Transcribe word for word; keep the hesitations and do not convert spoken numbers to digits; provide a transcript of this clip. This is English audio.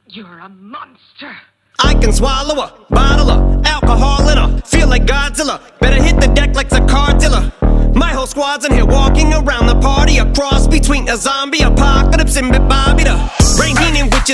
You're a monster. I can swallow a bottle of alcohol in her. Feel like Godzilla. Better hit the deck like the car dealer. My whole squad's in here walking around the party. A cross between a zombie apocalypse and Bob